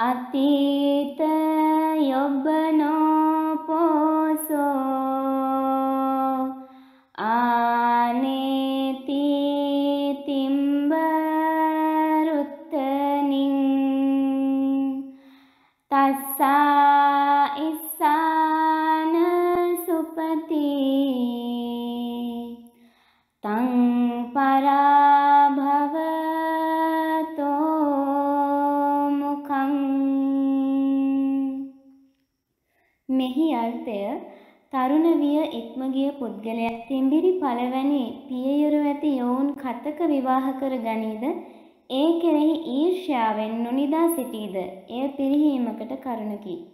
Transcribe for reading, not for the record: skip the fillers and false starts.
අතීත යොබ්බනෝ පෝසෝ ආනේති තිම්බරුත්තනින් තස්සා ඉස්සාන සුපති තං පරාභවතෝ මුඛං. මෙහි අර්ථය තරුණ විය ඉක්ම ගිය පුද්ගලයා තිඹිරි පළවැනි පියයුරු ඇති යොවුන් කතක විවාහ කර ගනීද ඒ කෙරෙහි ඊර්ෂ්‍යාවෙන් නොනිදා සිටීද එය පිරිහීමකට කරුණකි.